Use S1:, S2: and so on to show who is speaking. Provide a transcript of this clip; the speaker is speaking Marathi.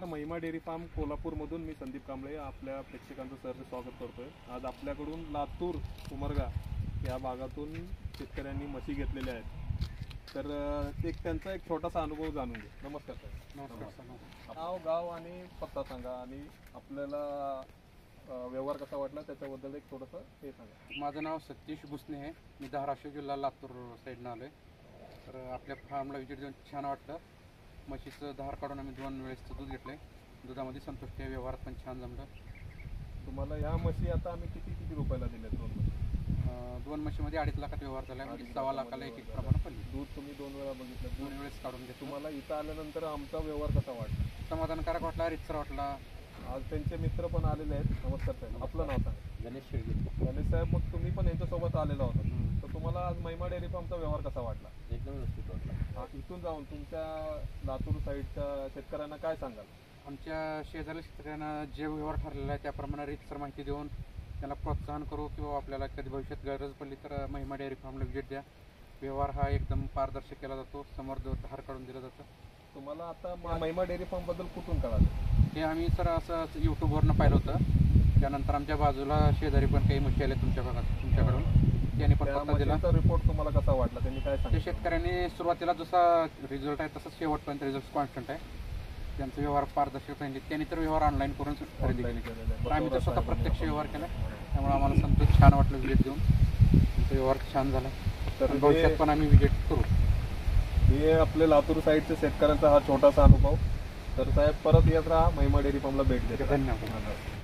S1: नमस्कार. महिमा डेअरी फार्म कोल्हापूरमधून मी संदीप कांबळे आपल्या प्रेक्षकांचं सहर्ष स्वागत करतोय. आज आपल्याकडून लातूर उमरगा या भागातून शेतकऱ्यांनी म्हशी घेतलेल्या आहेत. तर त्यांचा एक छोटासा अनुभव जाणून घेऊ. नमस्कार सर.
S2: नमस्कार.
S1: नाव, गाव आणि पत्ता सांगा आणि आपल्याला व्यवहार कसा वाटला त्याच्याबद्दल एक थोडंसं हे सांगा.
S2: माझं नाव सतीश भुसणे आहे. मी धाराशिव जिल्हा लातूर साईडनं आलो आहे. तर आपल्या फार्मला व्हिजिट देऊन छान वाटतं. म्हशीचं धार काढून आम्ही 2 वेळेसचं दूध घेतलं आहे. दुधामध्ये संतुष्टी आहे. व्यवहारात पण छान जमलं.
S1: तुम्हाला ह्या म्हशी आता आम्ही किती रुपयाला दिल्या? 2 म्हशी.
S2: 2 म्हशीमध्ये 2.5 लाखात व्यवहार झाला. म्हणजे 2.25 लाखाला एक प्रमाणे पडली.
S1: दूध तुम्ही 2 वेळा बघितलं.
S2: 2 वेळेस काढून घेतलं.
S1: तुम्हाला इथं आल्यानंतर आमचा व्यवहार कसा वाटला?
S2: समाधानकारक वाटला, रितसर वाटला.
S1: आज त्यांचे मित्र पण आलेले आहेत. नमस्कार साहेब. आपलं नाव सांगा.
S2: गणेश शेळगे.
S1: गणेश साहेब, मग तुम्ही पण यांच्यासोबत आलेला होता. तर तुम्हाला आज महिमा डेअरी फार्मचा व्यवहार कसा वाटला?
S2: एकदम व्यवस्थित वाटला.
S1: इथून जाऊन तुमच्या लातूर साईडच्या शेतकऱ्यांना काय सांगाल?
S2: आमच्या शेजारी शेतकऱ्यांना जे व्यवहार ठरलेला आहे त्याप्रमाणे रितसर माहिती देऊन त्याला प्रोत्साहन करू किंवा आपल्याला कधी भविष्यात गरज पडली तर महिमा डेअरी फार्मला व्हिजिट द्या. व्यवहार हा एकदम पारदर्शक केला जातो. समोर धार काढून दिलं जातं.
S1: तुम्हाला आता महिमा डेअरी फार्म बद्दल कुठून कळालं?
S2: हे आम्ही सर असं यूट्यूबवरनं पाहिलं होतं. त्यानंतर आमच्या बाजूला शेजारी पण काही म्हशी आल्या तुमच्याकडून त्यांनी पण पत्ता दिला.
S1: रिपोर्ट तुम्हाला कसा वाटला? त्यांनी काय
S2: ते
S1: सांगितलं?
S2: शेतकऱ्यांनी सुरुवातीला जसा रिझल्ट आहे तसंच शेवटपर्यंत रिझल्ट कॉन्स्टंट आहे. त्यांचा व्यवहार पारदर्शक सांगितले. त्यांनी तर व्यवहार ऑनलाईन करून खरेदी केली. तर आम्ही तर स्वतः प्रत्यक्ष व्यवहार केला. त्यामुळे आम्हाला संतोष छान वाटलं व्हिजिट देऊन. त्यांचा व्यवहार छान झाला. तर भविष्यात पण आम्ही व्हिजिट करू.
S1: हे आपले लातूर साईडच्या शेतकऱ्यांचा हा छोटासा अनुभव. तर साहेब, परत येत राहा. महिमा डेअरी फार्मला भेट द्या.
S2: धन्यवाद.